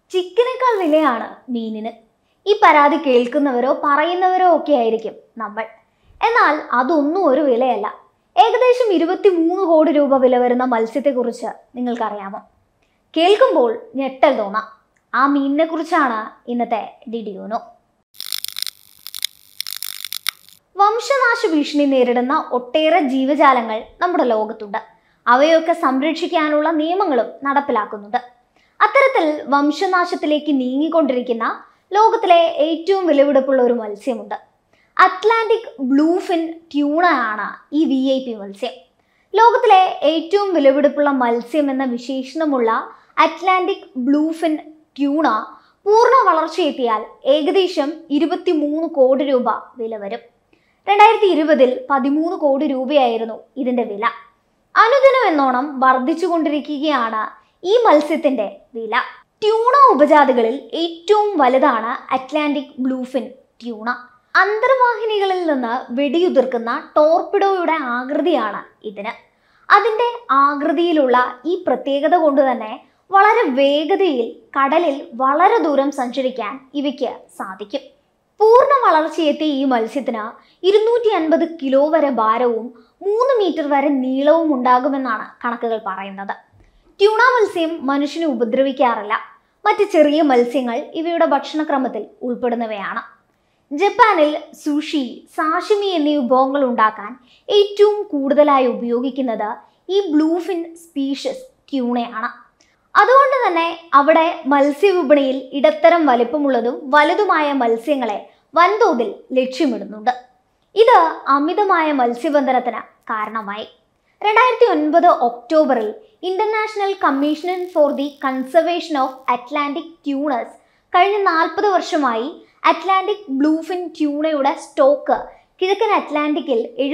ചിക്കനേക്കാൾ വിലയാണ് മീനിന്. ഈ പരാതി കേൾക്കുന്നവരോ പറയുന്നവരോ ഒക്കെ ആയിരിക്കും നമ്മൾ. എന്നാൽ അതൊന്നും ഒരു വിലയല്ല. ഏകദേശം 23 കോടി രൂപ വില വരുന്ന മത്സ്യത്തെക്കുറിച്ച് നിങ്ങൾക്കറിയാമോ? കേൾക്കുമ്പോൾ ഞെട്ടൽ തോന്നാം. ആ മീനിനെ കുറിച്ചാണ് ഇന്നത്തെ ഡിഡിയോനോ. വംശനാശ ഭീഷണി നേരിടുന്ന ഒട്ടേറെ ജീവജാലങ്ങൾ നമ്മുടെ ലോകത്തുണ്ട്. അവയൊക്കെ സംരക്ഷിക്കാനുള്ള നിയമങ്ങളും നടപ്പിലാക്കുന്നുണ്ട്. അത്തരത്തിൽ വംശനാശത്തിലേക്ക് നീങ്ങിക്കൊണ്ടിരിക്കുന്ന ലോകത്തിലെ ഏറ്റവും വിലപിടിപ്പുള്ള ഒരു മത്സ്യമുണ്ട്. അറ്റ്ലാന്റിക് ബ്ലൂഫിൻ ട്യൂണ ആണ് ഈ VIP മത്സ്യം. ലോകത്തിലെ ഏറ്റവും വിലപിടിപ്പുള്ള മത്സ്യം എന്ന വിശേഷണമുള്ള അറ്റ്ലാന്റിക് ബ്ലൂഫിൻ ട്യൂണ പൂർണ്ണ വളർച്ചയെത്തിയാൽ ഏകദേശം 23 കോടി രൂപ വില വരും. 2020 13 കോടി രൂപയായിരുന്നു ഇതിന്റെ വില. അനുദിനം എന്നോണം വർദ്ധിച്ചുകൊണ്ടിരിക്കുകയാണ് ഈ മത്സ്യത്തിന്റെ വില. ട്യൂണ ഉപജാതികളിൽ ഏറ്റവും വലുതാണ് അറ്റ്ലാന്റിക് ബ്ലൂഫിൻ ട്യൂണ. അന്തർവാഹിനികളിൽ നിന്ന് വെടിയുതിർക്കുന്ന ടോർപിഡോയുടെ ആകൃതിയാണ് ഇതിന്. അതിന്റെ ആകൃതിയിലുള്ള ഈ പ്രത്യേകത കൊണ്ട് തന്നെ വളരെ വേഗതയിൽ കടലിൽ വളരെ ദൂരം സഞ്ചരിക്കാൻ ഇവയ്ക്ക് സാധിക്കും. പൂർണ്ണ വളർച്ചയെത്തിയ ഈ മത്സ്യത്തിന് 250 കിലോ വരെ ഭാരവും 3 മീറ്റർ വരെ നീളവും ഉണ്ടാകുമെന്നാണ് കണക്കുകൾ പറയുന്നത്. ട്യൂണ മത്സ്യം മനുഷ്യനെ ഉപദ്രവിക്കാറില്ല. മറ്റ് ചെറിയ മത്സ്യങ്ങൾ ഇവയുടെ ഭക്ഷണക്രമത്തിൽ ഉൾപ്പെടുന്നവയാണ്. ജപ്പാനിൽ സുഷി, സാഷിമി എന്നീ വിഭവങ്ങൾ ഉണ്ടാക്കാൻ ഏറ്റവും കൂടുതലായി ഉപയോഗിക്കുന്നത് ഈ ബ്ലൂഫിൻ സ്പീഷീസ് ട്യൂണയാണ്. അതുകൊണ്ട് തന്നെ അവിടെ മത്സ്യവിപണിയിൽ ഇടത്തരം വലിപ്പമുള്ളതും വലുതുമായ മത്സ്യങ്ങളെ വൻതോതിൽ ലക്ഷ്യമിടുന്നുണ്ട്. ഇത് അമിതമായ മത്സ്യബന്ധനത്തിന് കാരണമായി. 2009 ഒക്ടോബറിൽ international commission for the conservation of Atlantic tunas കഴിഞ്ഞ 40 വർഷമായി അറ്റ്ലാന്റിക് ബ്ലൂഫിൻ ട്യൂണയുടെ സ്റ്റോക്ക് കിഴക്കൻ അറ്റ്ലാന്റിക്കിൽ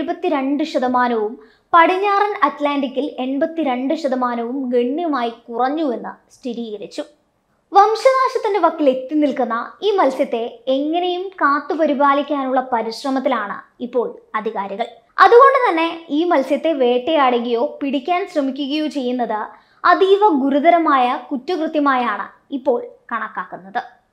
72%, പടിഞ്ഞാറൻ അറ്റ്ലാന്റിക്കിൽ 82% ഗണ്യമായി കുറഞ്ഞുവെന്ന് സ്ഥിരീകരിച്ചു. വംശനാശത്തിന്റെ വക്കിൽ എത്തി നിൽക്കുന്ന ഈ മത്സ്യത്തെ എങ്ങനെയും കാത്തുപരിപാലിക്കാനുള്ള പരിശ്രമത്തിലാണ് ഇപ്പോൾ അധികാരികൾ. അതുകൊണ്ട് തന്നെ ഈ മത്സ്യത്തെ വേട്ടയാടുകയോ പിടിക്കാൻ ശ്രമിക്കുകയോ ചെയ്യുന്നത് അതീവ ഗുരുതരമായ കുറ്റകൃത്യമായാണ് ഇപ്പോൾ കണക്കാക്കുന്നത്.